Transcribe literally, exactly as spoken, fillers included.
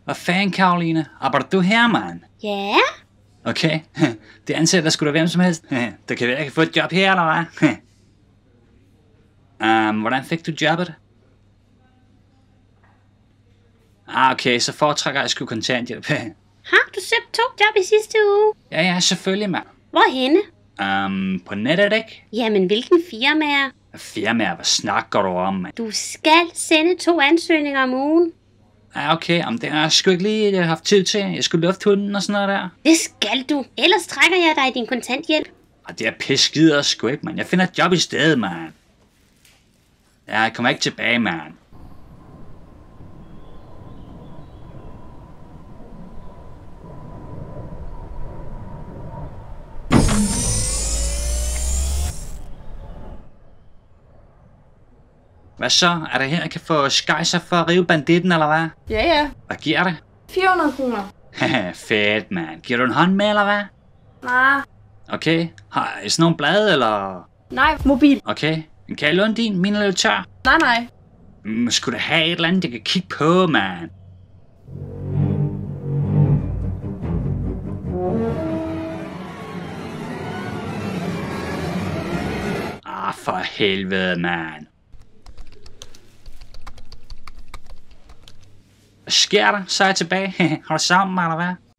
Hvad fanden, Karoline? Arbejder du her, mand? Ja? Okay, det ansætter sgu da hvem som helst. Det kan være, jeg kan få et job her, eller hvad? um, hvordan fik du jobbet? Ah, okay, så foretrækker jeg sgu kontanthjælp. Har du søgt to job i sidste uge? Ja, ja, selvfølgelig, mand. Hvorhenne? Um, på nettet, ikke? Jamen, hvilken firmaer? Firmaer, hvad snakker du om, mand? Du skal sende to ansøgninger om ugen. Ja, okay, om det har jeg sgu ikke lige haft tid til. Jeg skulle lufte hunden og sådan noget der. Det skal du. Ellers trækker jeg dig i din kontanthjælp. Og det er pis skider sgu ikke, mand. Jeg finder et job i stedet, mand. Ja, jeg kommer ikke tilbage, mand. Hvad så? Er det her, jeg kan få skejser for at rive banditten, eller hvad? Ja, ja. Hvad giver det? fire hundrede kroner. Haha, fedt, mand. Giver du en hånd med, eller hvad? Nej. Okay. Har I sådan nogle blade, eller? Nej, mobil. Okay. Kan jeg låne din? Min er lidt tør. Nej, nej. Mm, skulle da have et eller andet, jeg kan kigge på, mand. Ah, for helvede, mand. Hvad sker der? Så er jeg tilbage. Har du sammen, eller hvad?